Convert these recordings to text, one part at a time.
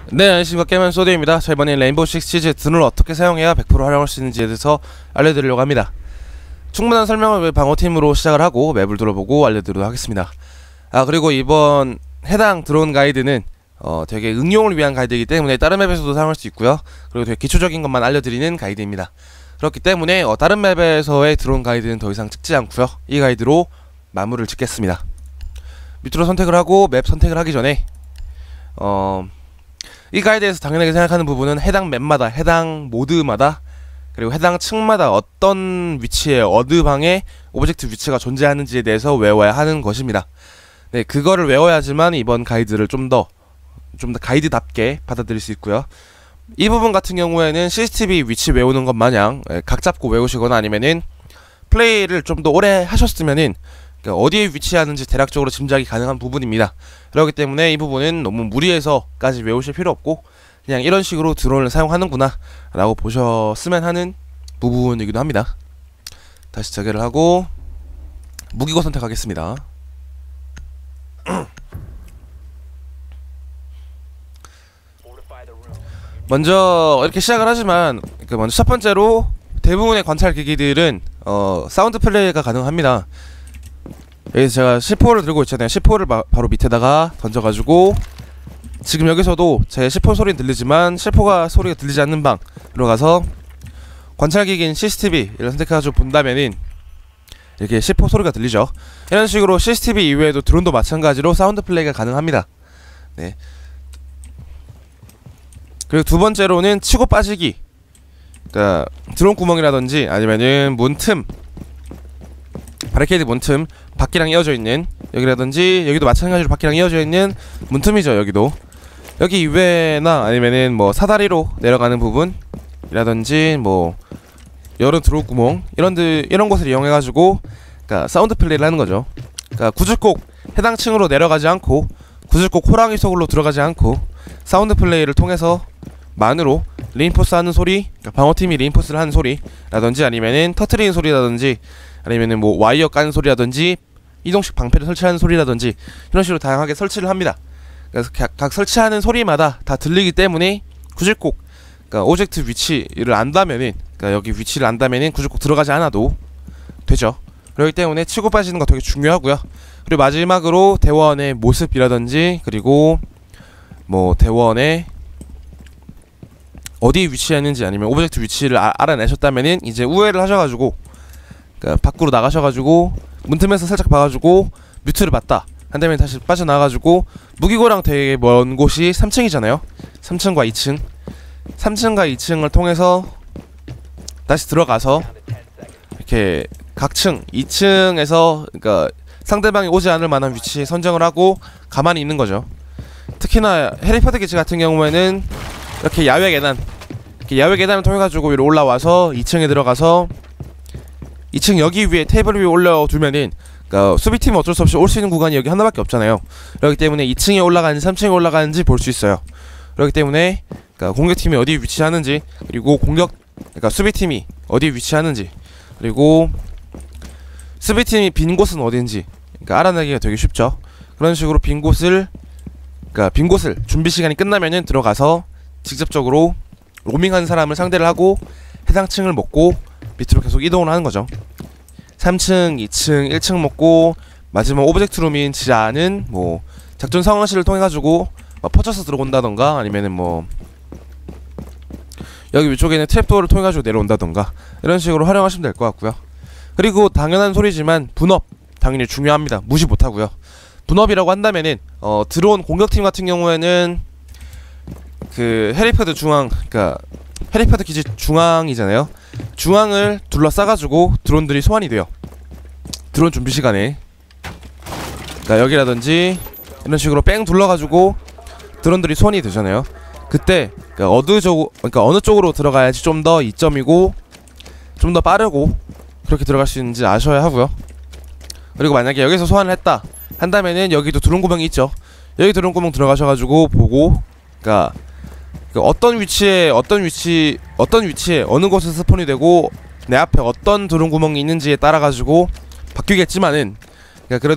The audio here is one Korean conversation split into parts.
네, 안녕하십니까. 게임은 소드입니다. 자, 이번엔 레인보우 식스 시즈 든을 어떻게 사용해야 100% 활용할 수 있는지에 대해서 알려드리려고 합니다. 충분한 설명을 위해 방어팀으로 시작을 하고 맵을 둘러보고 알려드리도록 하겠습니다. 그리고 이번 해당 드론 가이드는 되게 응용을 위한 가이드이기 때문에 다른 맵에서도 사용할 수 있고요. 그리고 되게 기초적인 것만 알려드리는 가이드입니다. 그렇기 때문에 다른 맵에서의 드론 가이드는 더 이상 찍지 않고요. 이 가이드로 마무리를 짓겠습니다. 밑으로 선택을 하고 맵 선택을 하기 전에 이 가이드에서 당연하게 생각하는 부분은 해당 맵마다, 해당 모드마다, 그리고 해당 층마다 어떤 위치에 어느 방에 오브젝트 위치가 존재하는지에 대해서 외워야 하는 것입니다. 네, 그거를 외워야지만 이번 가이드를 좀 더 가이드답게 받아들일 수 있고요. 이 부분 같은 경우에는 CCTV 위치 외우는 것 마냥 각 잡고 외우시거나 아니면은 플레이를 좀 더 오래 하셨으면은 어디에 위치하는지 대략적으로 짐작이 가능한 부분입니다. 그렇기 때문에 이 부분은 너무 무리해서까지 외우실 필요 없고 그냥 이런 식으로 드론을 사용하는구나 라고 보셨으면 하는 부분이기도 합니다. 다시 재개를 하고 무기고 선택하겠습니다. 먼저 이렇게 시작을 하지만 먼저 첫 번째로 대부분의 관찰 기기들은 사운드 플레이가 가능합니다. 여기서 제가 C4를 들고 있잖아요. C4를 바로 밑에다가 던져가지고 지금 여기서도 제 C4 소리는 들리지만 C4가 소리가 들리지 않는 방으로 가서 관찰기기인 CCTV를 선택해가지고 본다면은 이렇게 C4 소리가 들리죠. 이런 식으로 CCTV 이외에도 드론도 마찬가지로 사운드 플레이가 가능합니다. 네. 그리고 두 번째로는 치고 빠지기, 그러니까 드론 구멍이라든지 아니면은 문틈, 바리케이드 문틈, 바퀴랑 이어져 있는 여기라든지, 여기도 마찬가지로 바퀴랑 이어져 있는 문틈이죠. 여기도 여기 이외나 아니면은 뭐 사다리로 내려가는 부분이라든지 뭐 여러 드론 구멍 이런 곳을 이용해가지고 그러니까 사운드 플레이를 하는 거죠. 그러니까 굳이 꼭 해당 층으로 내려가지 않고 굳이 꼭 호랑이 속으로 들어가지 않고 사운드 플레이를 통해서 만으로 리인포스 하는 소리, 그러니까 방어팀이 리인포스를 하는 소리라든지 아니면은 터트리는 소리라든지 아니면은 뭐 와이어 까는 소리라든지 이동식 방패를 설치하는 소리라든지 이런 식으로 다양하게 설치를 합니다. 그래서 각 설치하는 소리마다 다 들리기 때문에 굳이 꼭 그러니까 오브젝트 위치를 안다면은, 그러니까 여기 위치를 안다면은 굳이 꼭 들어가지 않아도 되죠. 그렇기 때문에 치고 빠지는 거 되게 중요하고요. 그리고 마지막으로 대원의 모습이라든지 그리고 뭐 대원의 어디에 위치했는지 아니면 오브젝트 위치를 알아내셨다면은 이제 우회를 하셔가지고 그러니까 밖으로 나가셔가지고 문틈에서 살짝 봐가지고 뮤트를 봤다 한다면 다시 빠져나가가지고 무기고랑 되게 먼 곳이 3층이잖아요 3층과 2층 3층과 2층을 통해서 다시 들어가서 이렇게 각 층 2층에서 그러니까 상대방이 오지 않을 만한 위치에 선정을 하고 가만히 있는 거죠. 특히나 해리포터 기지 같은 경우에는 이렇게 야외 계단을 통해 가지고 위로 올라와서 2층에 들어가서 2층 여기 위에 테이블 위에 올려두면은 그러니까 수비팀은 어쩔 수 없이 올 수 있는 구간이 여기 하나밖에 없잖아요. 그렇기 때문에 2층에 올라가는지 3층에 올라가는지 볼 수 있어요. 그렇기 때문에 그러니까 공격팀이 어디에 위치하는지 그리고 그러니까 수비팀이 어디에 위치하는지 그리고 수비팀이 빈 곳은 어딘지 그러니까 알아내기가 되게 쉽죠. 그런 식으로 빈 곳을 준비 시간이 끝나면은 들어가서 직접적으로 로밍하는 사람을 상대를 하고 해당 층을 먹고 밑으로 계속 이동을 하는 거죠. 3층, 2층, 1층 먹고 마지막 오브젝트 룸인 지하는 뭐 작전 상황실을 통해 가지고 퍼져서 들어온다던가 아니면은 뭐 여기 위쪽에는 트랩도어를 통해 가지고 내려온다던가 이런 식으로 활용하시면 될 것 같고요. 그리고 당연한 소리지만 분업 당연히 중요합니다. 무시 못하고요. 분업이라고 한다면은 드론 공격팀 같은 경우에는 그 해리포드 중앙, 그러니까 해리포드 기지 중앙이잖아요. 중앙을 둘러싸가지고 드론들이 소환이 돼요. 드론 준비 시간에 그러니까 여기라든지 이런 식으로 뺑 둘러가지고 드론들이 소환이 되잖아요. 그때 그러니까 어느 쪽으로 들어가야지 좀 더 이점이고 좀 더 빠르고 그렇게 들어갈 수 있는지 아셔야 하고요. 그리고 만약에 여기서 소환을 했다 한다면은 여기도 드론 구멍이 있죠. 여기 드론 구멍 들어가셔가지고 보고 그러니까 어떤 위치에 어느 곳에 스폰이 되고 내 앞에 어떤 드론 구멍이 있는지에 따라 가지고 바뀌겠지만은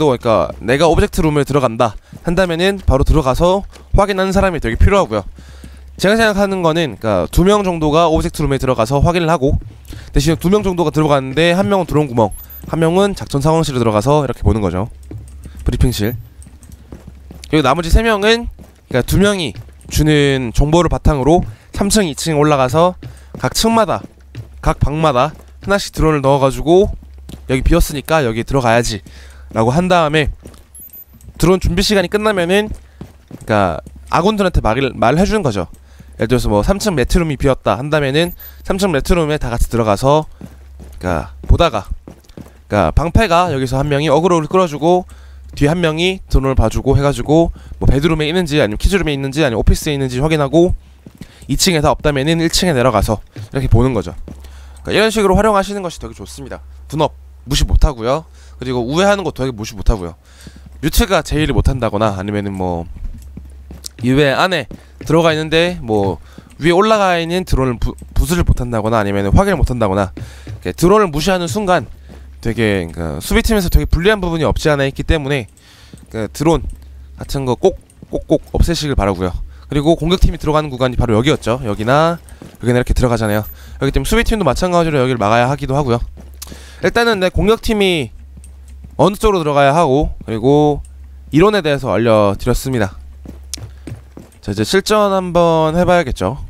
그러니까 내가 오브젝트 룸에 들어간다 한다면은 바로 들어가서 확인하는 사람이 되게 필요하고요. 제가 생각하는 거는 그러니까 2명 정도가 오브젝트 룸에 들어가서 확인을 하고, 대신 2명 정도가 들어갔는데 한 명은 드론 구멍, 한 명은 작전 상황실에 들어가서 이렇게 보는 거죠. 브리핑실. 그리고 나머지 3명은 그러니까 2명이 주는 정보를 바탕으로 3층, 2층에 올라가서 각 층마다 각 방마다 하나씩 드론을 넣어가지고 여기 비었으니까 여기 들어가야지 라고 한 다음에 드론 준비 시간이 끝나면은 그러니까 아군들한테 말을 해주는 거죠. 예를 들어서 뭐 3층 매트룸이 비었다 한다면은 3층 매트룸에 다 같이 들어가서 그러니까 보다가 그러니까 방패가 여기서 한 명이 어그로를 끌어주고 뒤에 한 명이 드론을 봐주고 해가지고 뭐 베드룸에 있는지 아니면 키즈룸에 있는지 아니면 오피스에 있는지 확인하고 2층에 다 없다면은 1층에 내려가서 이렇게 보는 거죠. 그러니까 이런 식으로 활용하시는 것이 되게 좋습니다. 분업 무시 못하고요. 그리고 우회하는 것도 되게 무시 못하고요. 뮤트가 제의를 못한다거나 아니면은 뭐 이외 안에 들어가 있는데 뭐 위에 올라가 있는 드론을 부수를 못한다거나 아니면 확인을 못한다거나 드론을 무시하는 순간 되게 그러니까 수비팀에서 되게 불리한 부분이 없지 않아 있기 때문에 그러니까 드론 같은 거 꼭 없애시길 바라고요. 그리고 공격팀이 들어가는 구간이 바로 여기였죠. 여기나 이렇게 들어가잖아요. 여기 때문에 수비팀도 마찬가지로 여기를 막아야 하기도 하고요. 일단은 내 공격팀이 어느 쪽으로 들어가야 하고 그리고 이론에 대해서 알려드렸습니다. 자, 이제 실전 한번 해봐야겠죠.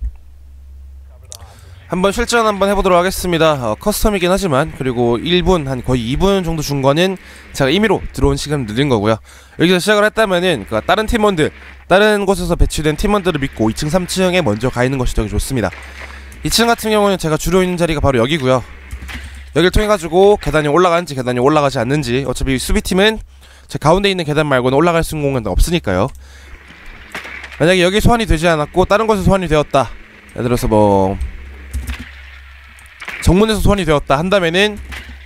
한번 실전 한번 해보도록 하겠습니다. 커스텀이긴 하지만 그리고 1분 한 거의 2분 정도 준 거는 제가 임의로 들어온 시간을 늘린 거고요. 여기서 시작을 했다면은 그러니까 다른 팀원들 다른 곳에서 배치된 팀원들을 믿고 2층 3층에 먼저 가 있는 것이 되게 좋습니다. 2층 같은 경우는 제가 주로 있는 자리가 바로 여기고요. 여기를 통해 가지고 계단이 올라가는지 계단이 올라가지 않는지 어차피 수비팀은 제 가운데 있는 계단 말고는 올라갈 수 있는 공간도 없으니까요. 만약에 여기 소환이 되지 않았고 다른 곳에서 소환이 되었다, 예를 들어서 뭐 정문에서 소환이 되었다 한다면은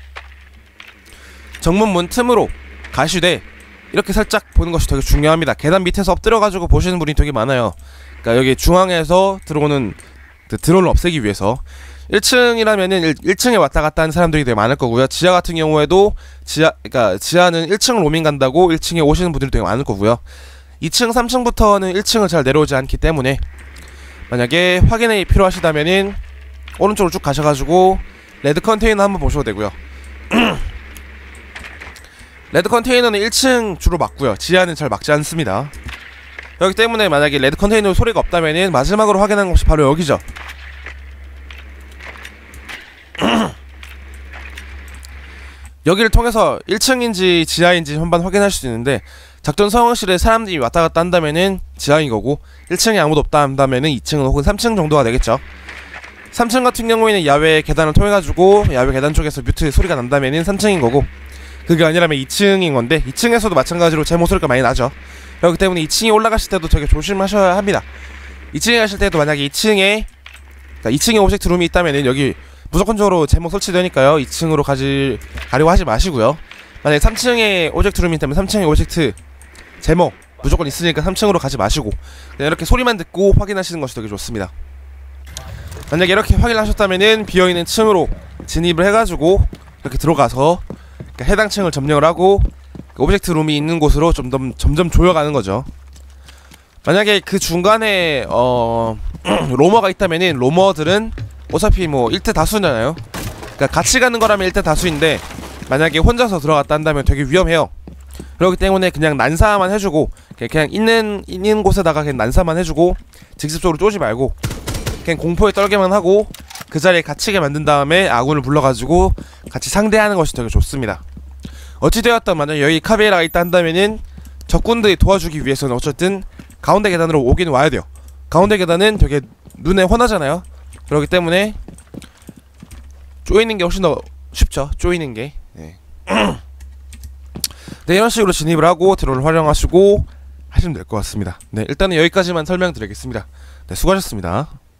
정문문 틈으로 가시되 이렇게 살짝 보는 것이 되게 중요합니다. 계단 밑에서 엎드려가지고 보시는 분이 되게 많아요. 그러니까 여기 중앙에서 들어오는 그 드론을 없애기 위해서 1층이라면은 1층에 왔다 갔다 하는 사람들이 되게 많을 거고요. 지하 같은 경우에도 그러니까 지하는 1층을 로밍 간다고 1층에 오시는 분들이 되게 많을 거고요. 2층, 3층부터는 1층을 잘 내려오지 않기 때문에 만약에 확인이 필요하시다면은 오른쪽으로 쭉 가셔가지고 레드 컨테이너 한번 보셔도 되고요. 레드 컨테이너는 1층 주로 막고요. 지하는 잘 막지 않습니다. 그렇기 때문에 만약에 레드 컨테이너 소리가 없다면은 마지막으로 확인하는 것이 바로 여기죠. 여기를 통해서 1층인지 지하인지 한번 확인할 수 있는데 작전 상황실에 사람들이 왔다 갔다 한다면은 지하인 거고 1층에 아무도 없다 한다면은 2층 혹은 3층 정도가 되겠죠. 3층 같은 경우에는 야외 계단을 통해 가지고 야외 계단 쪽에서 뮤트 소리가 난다면은 3층인 거고, 그게 아니라면 2층인 건데 2층에서도 마찬가지로 제모 소리가 많이 나죠. 그렇기 때문에 2층에 올라가실 때도 되게 조심하셔야 합니다. 2층에 가실 때도 만약에 2층에 그러니까 2층에 오브젝트 룸이 있다면은 여기 무조건적으로 제모 설치되니까요 2층으로 가려고 하지 마시고요. 만약에 3층에 오브젝트 룸이 있다면 3층에 오브젝트 제모 무조건 있으니까 3층으로 가지 마시고 그냥 이렇게 소리만 듣고 확인하시는 것이 되게 좋습니다. 만약에 이렇게 확인하셨다면은 비어있는 층으로 진입을 해가지고 이렇게 들어가서 그러니까 해당 층을 점령을 하고 오브젝트 룸이 있는 곳으로 점점 조여가는 거죠. 만약에 그 중간에 로머가 있다면은 로머들은 어차피 뭐 1대 다수잖아요. 그러니까 같이 가는 거라면 1대 다수인데 만약에 혼자서 들어갔다 한다면 되게 위험해요. 그렇기 때문에 그냥 난사만 해주고 그냥 있는 곳에다가 그냥 난사만 해주고 직접적으로 쏘지 말고 그냥 공포에 떨게만 하고 그 자리에 갇히게 만든 다음에 아군을 불러가지고 같이 상대하는 것이 되게 좋습니다. 어찌되었든 만약에 여기 카베라가 있다 한다면은 적군들이 도와주기 위해서는 어쨌든 가운데 계단으로 오긴 와야 돼요. 가운데 계단은 되게 눈에 훤하잖아요. 그렇기 때문에 쪼이는 게 훨씬 더 쉽죠. 쪼이는 게. 네. 네, 이런 식으로 진입을 하고 드론을 활용하시고 하시면 될 것 같습니다. 네, 일단은 여기까지만 설명드리겠습니다. 네, 수고하셨습니다.